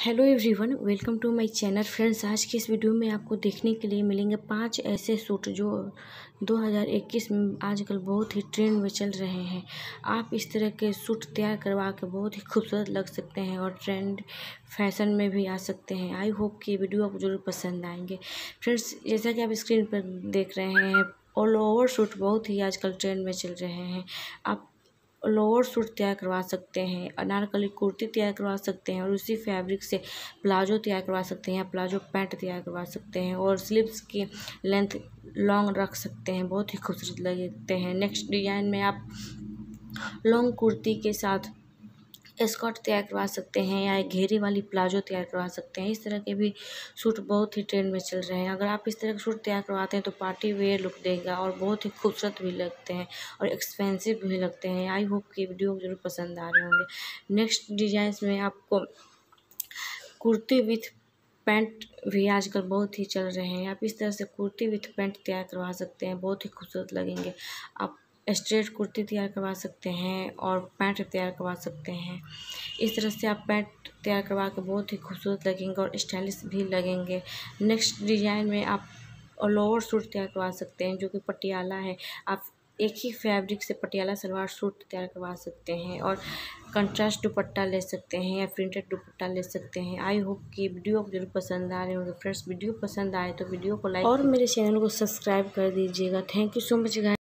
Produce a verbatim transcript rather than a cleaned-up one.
Hello everyone, welcome to my channel. Friends, आज की इस वीडियो में आपको देखने के लिए मिलेंगे पांच ऐसे सूट जो दो हज़ार इक्कीस में आजकल बहुत ही ट्रेंड में चल रहे हैं। आप इस तरह के सूट तैयार करवा के बहुत ही खूबसूरत लग सकते हैं और ट्रेंड फैशन में भी आ सकते हैं। आई होप कि ये वीडियो आपको जरूर पसंद आएंगे। फ्रेंड्स, जैसा कि आप स्क्रीन पर देख रहे हैं, ऑल ओवर सूट बहुत ही आजकल ट्रेंड में चल रहे हैं। आप लोअर सूट तैयार करवा सकते हैं, अनारकली कुर्ती तैयार करवा सकते हैं और उसी फैब्रिक से प्लाजो तैयार करवा सकते हैं या प्लाजो पैंट तैयार करवा सकते हैं और स्लीव्स की लेंथ लॉन्ग रख सकते हैं, बहुत ही खूबसूरत लगते हैं। नेक्स्ट डिजाइन में आप लॉन्ग कुर्ती के साथ स्कर्ट तैयार करवा सकते हैं या एक घेरे वाली प्लाजो तैयार करवा सकते हैं। इस तरह के भी सूट बहुत ही ट्रेंड में चल रहे हैं। अगर आप इस तरह के सूट तैयार करवाते हैं तो पार्टी वेयर लुक देगा और बहुत ही खूबसूरत भी लगते हैं और एक्सपेंसिव भी लगते हैं। आई होप कि वीडियो जरूर पसंद आ रहे होंगे। नेक्स्ट डिजाइन में आपको कुर्ती विथ पैंट भी आजकल बहुत ही चल रहे हैं। आप इस तरह से कुर्ती विथ पैंट तैयार करवा सकते हैं, बहुत ही खूबसूरत लगेंगे। आप स्ट्रेट कुर्ती तैयार करवा सकते हैं और पैंट तैयार करवा सकते हैं। इस तरह से आप पैंट तैयार करवा के बहुत ही खूबसूरत लगेंगे और स्टाइलिश भी लगेंगे। नेक्स्ट डिजाइन में आप लोअर सूट तैयार करवा सकते हैं जो कि पटियाला है। आप एक ही फैब्रिक से पटियाला सलवार सूट तैयार करवा सकते हैं और कंट्रास्ट दुपट्टा ले सकते हैं या प्रिंटेड दुपट्टा ले सकते हैं। आई होप कि वीडियो को जरूर पसंद आ रहे होंगे। फ्रेंड्स, वीडियो पसंद आए तो वीडियो को लाइक और मेरे चैनल को सब्सक्राइब कर दीजिएगा। Thank you so much guys.